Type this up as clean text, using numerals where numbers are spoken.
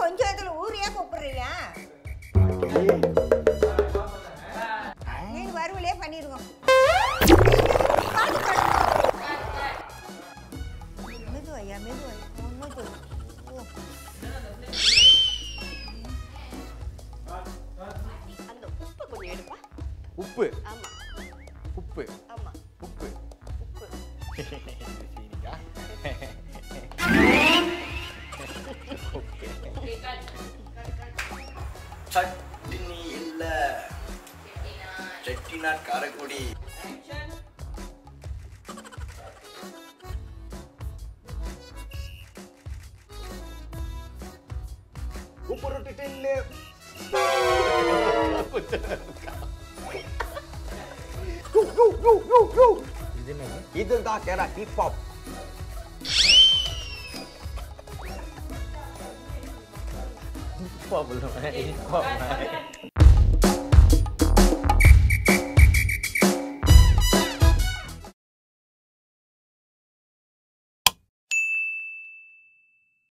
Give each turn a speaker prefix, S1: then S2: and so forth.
S1: கொஞ்சம் இடத்துல ஊரையா கூப்பிடுறியா? நீங்க வறுவலே பண்ணிருவோம். மெதுவாயா மெதுவாயா அந்த உப்பு கொஞ்சம் எடுப்பா.
S2: உப்பு?
S1: ஆமா.
S2: உப்பு?
S1: ஆமா.
S2: உப்பு?
S1: உப்பு.
S2: சரிக்கா.
S3: சட்னி இல்ல, செட்டிநாட் காரக்குடி.
S2: உப்பு ரொட்டி டின்னு.
S3: இதுதான் கேரா hip hop.
S2: Hip hop belum, hip hop.